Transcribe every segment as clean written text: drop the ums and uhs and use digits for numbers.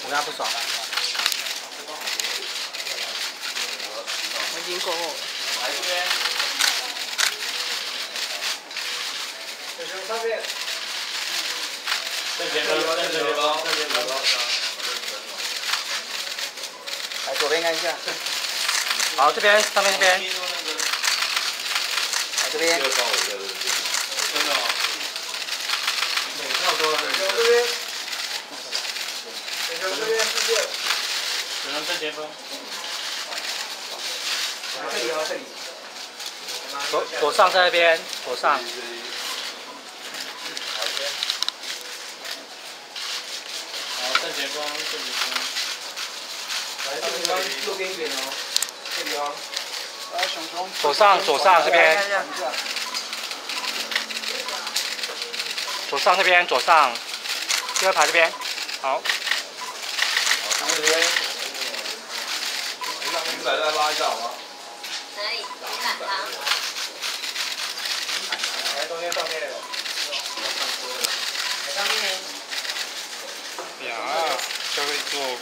我跟他不爽。 我已经够后了。 来这边。上面。正前方，正前方，正前方。来左边看一下。好，这边上面这边。来这边。真的哦。差不多了。这边。这边世界。只能正前方。这里哦，这里。左上在那边，左上。好，正前方，正前方。来，正前方右边一点哦，这里哦。来，熊熊。左上，左上这边。左上这边，左上。第二排这边，好。好，这边。你把再拉一下好吗？ 哪里？你哪汤？ 来，中间上面。来上面。呀，就会做。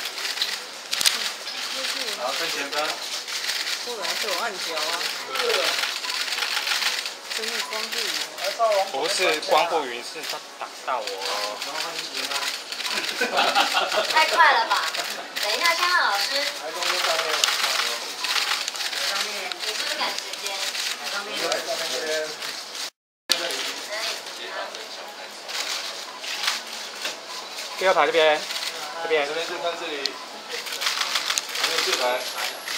好，正前方。 不然是我按脚啊。真是光不匀。 不是光不匀，是他打到我。 太快了吧！等一下，香汉老师。 来中间上面。 上面。你是不是赶时间？ 上面。上面这边。第二排这边，这边。这边就看这里。前面这排。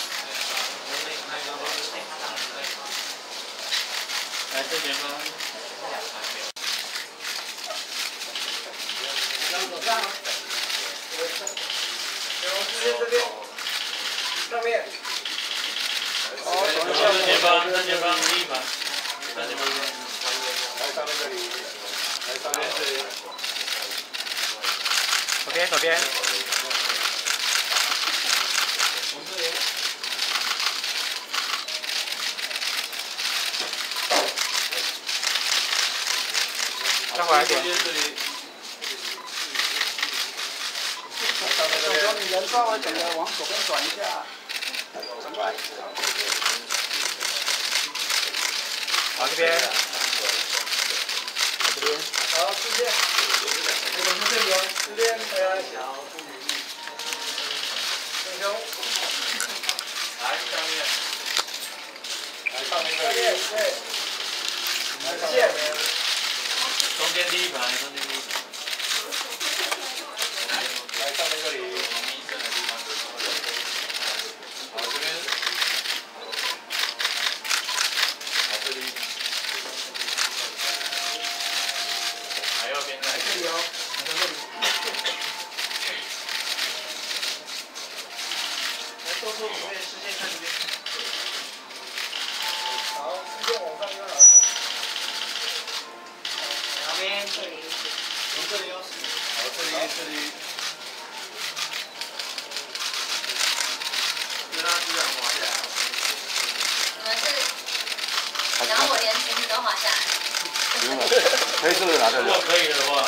来正前方。这边，上面。正前方，正前方，第一排。正前方。来上面这里，来上面这里。左边，左边。再回来一点。 熊熊，你人稍微整个往左边转一下，转过来。 好，这边。这边。好，这边。我们这边，这边熊熊。来上面。来上面这里。对。来上面。中间第一排，中间第一排。来上面这里。好，这边。好，这里。来右边，来这里哦，来这里。来，动作不会，视线看这边。好，视线往上看。这里，从这里哦。好，这里，这里。就让这样滑下来。 你们是，然后我连裙子都滑下来。 不用了，黑色的拿着。 如果可以的话。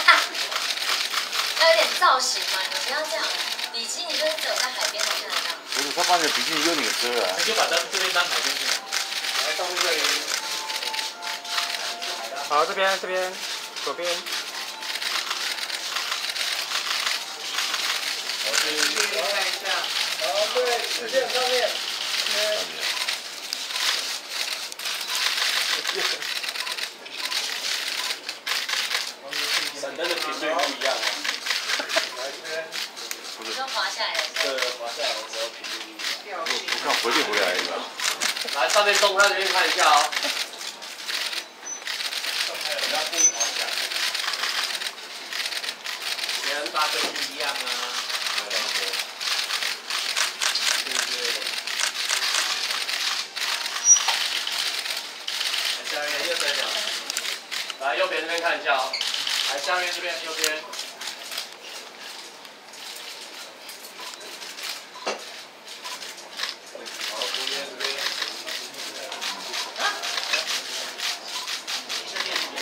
要有点造型嘛，你们不要这样。比基尼就是只有在海边才看得到。 不是，他把你的比基尼用你的车啊。 你就把这边当海边去了。来，上面这里。好，这边，这边，左边。好，这里看一下。好，对，视线上面。闪灯的频率不一样啊。来这边。 你说滑下来的时候。 对，滑下来的时候频率不一样。 我看回不回来了。 来，上面动态这边看一下哦。还有要注意滑下来。跟大飞机一样啊。对不对？来下面右边角。来右边这边看一下哦。来下面这边右边。好，中间这边。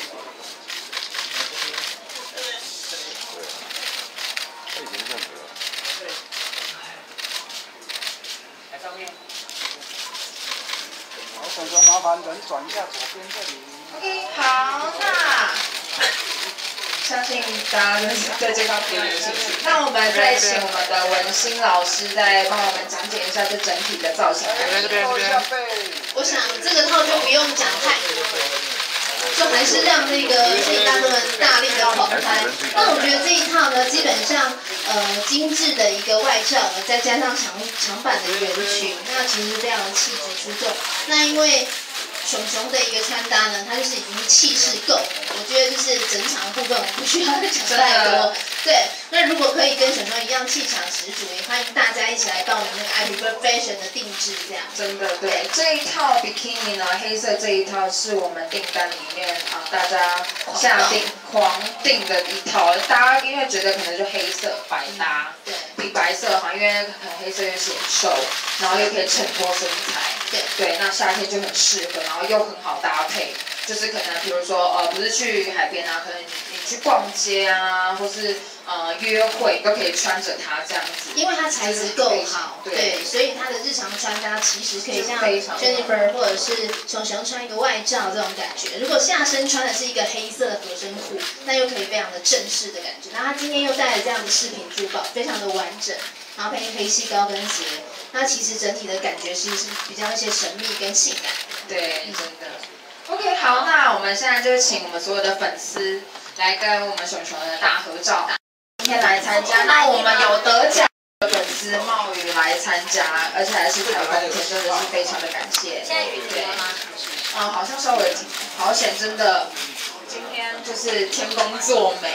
他以前这样子。 转人转一下左边这里。 OK， 好，那相信大家对这套比较有兴趣。那我们再请我们的文心老师再帮我们讲解一下这整体的造型。 我想这个套就不用讲太多了。就还是让那个谢大哥们大力的狂拍。那我觉得这一套呢，基本上精致的一个外罩呢，再加上长版的圆裙，那其实非常的气质出众。那因为熊熊的一个穿搭呢，它就是已经气势够了，我觉得就是整场部分我们不需要再讲太多。对，那如果可以跟熊熊一样气场十足，也欢迎大家一起来报名那个 I Prefer Fashion 的定制这样。 真的对，这一套 bikini 呢，黑色这一套是我们订单里面大家下定狂订的一套，大家因为觉得可能就黑色百搭， 对， 比白色好，因为可能黑色又显瘦，然后又可以衬托身材。对，那夏天就很适合，然后又很好搭配，就是可能比如说不是去海边啊，可能你去逛街啊，或是约会都可以穿着它这样子。 因为它材质够好，对，所以它的日常穿搭其实可以像 Jennifer 或者是熊熊穿一个外罩这种感觉。如果下身穿的是一个黑色的合身裤，那又可以非常的正式的感觉。那他今天又戴了这样的饰品珠宝，非常的完整，然后配黑细高跟鞋。那其实整体的感觉其实是比较一些神秘跟性感。 对，真的。OK， 好，那我们现在就请我们所有的粉丝来跟我们熊熊的大合照。今天来参加，那我们有得奖的粉丝冒雨来参加，而且还是台风天，真的是非常的感谢。 现在雨停了吗？ 好像稍微停，好险，真的，今天就是天公作美。